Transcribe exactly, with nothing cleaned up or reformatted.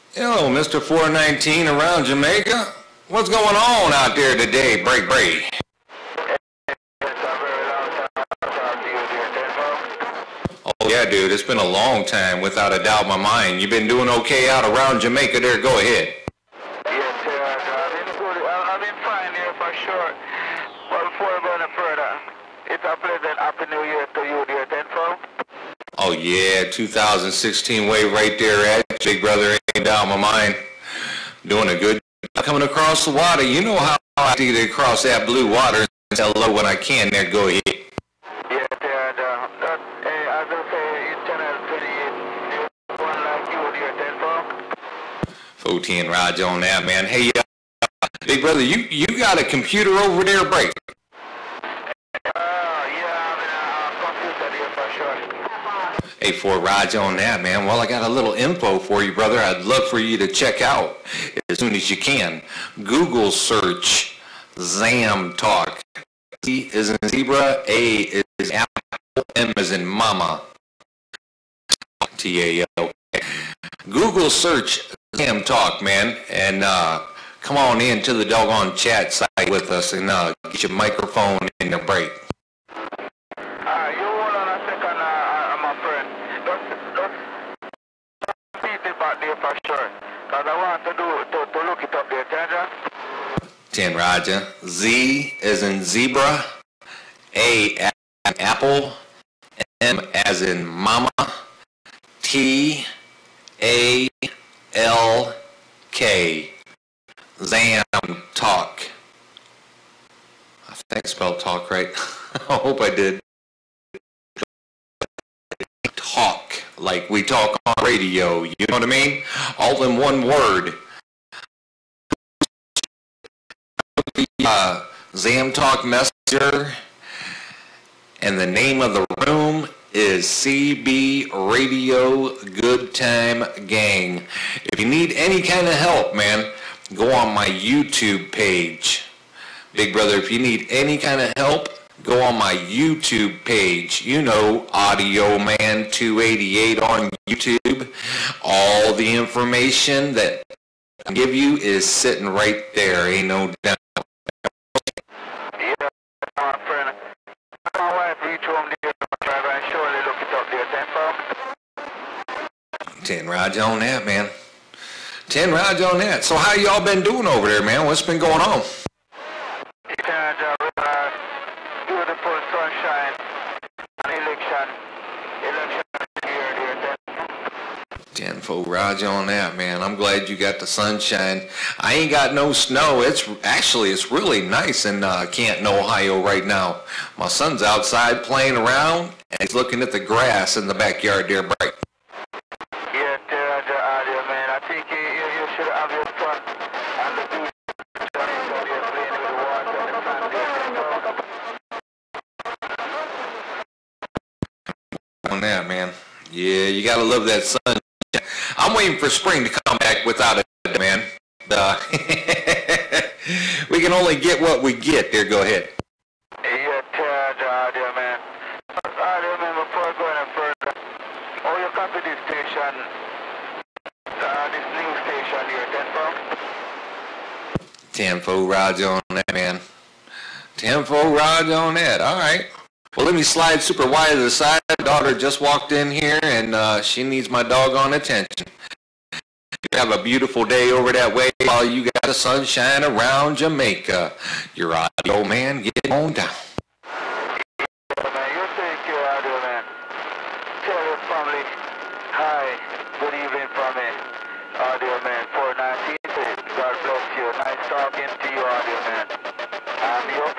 Hello, Mister four nineteen around Jamaica. What's going on out there today, break break? Oh yeah, dude, it's been a long time, without a doubt in my mind. You've been doing okay out around Jamaica there? Go ahead. Yes, sir. I've been good. I've been fine here for sure. But before I go any further, it's a pleasant happy new year to you, dear Tenfold. Oh yeah, two thousand sixteen wave right there at big brother, ain't down my mind. Doing a good job coming across the water. You know how I get across that blue water and say hello when I can there. Go ahead. Yes, sir. Uh, that, uh, as I say, in channel twenty-eight, one like you, dear Tenfold. fourteen Roger on that, man. Hey, uh, big brother, you, you got a computer over there, break? Hey, for Roger on that, man. Well, I got a little info for you, brother. I'd love for you to check out as soon as you can. Google search Zam Talk. Z is in zebra, A is apple, M is in mama. T A L. Google search Zam Talk, man, and uh, come on in to the doggone chat site with us and uh, get your microphone in the break. ten Roger. Z as in zebra, A as in apple, M as in mama, T A L K. Zam Talk. I think I spelled talk right. I hope I did. Talk, like we talk on radio, you know what I mean? All in one word. Uh, Zam Talk Messenger, and the name of the room is C B Radio Good Time Gang. If you need any kind of help, man, go on my YouTube page. Big brother, if you need any kind of help, go on my YouTube page. You know, Audioman two eighty-eight on YouTube. All the information that I give you is sitting right there, ain't no doubt. ten Roger on that, man. ten Roger on that. So how y'all been doing over there, man? What's been going on? Beautiful sunshine, election, election here, ten four Roger on that, man. I'm glad you got the sunshine. I ain't got no snow. It's actually, it's really nice in uh, Canton, Ohio right now. My son's outside playing around, and he's looking at the grass in the backyard there, bright. Yeah, the, the audio, man. I think you, you, you should have your son and the beach. On that, man. Yeah, you gotta love that sun. I'm waiting for spring to come back without it, man. Uh, we can only get what we get. There, go ahead. Yeah, the audio, man. Audio, man, before going any further, all your copy this station, uh, this new station here, Tenfold? ten four Roger on that, man. ten four Roger on that. All right. Well, let me slide super wide to the side. My daughter just walked in here, and uh, she needs my doggone attention. You have a beautiful day over that way while you got the sunshine around Jamaica. Your audio, man, get on down. Yeah, man, you take care, audio, man. Tell your family, hi, good evening from me, audio, man, four nineteen. God bless you. Nice talking to you, audio, man. I'm your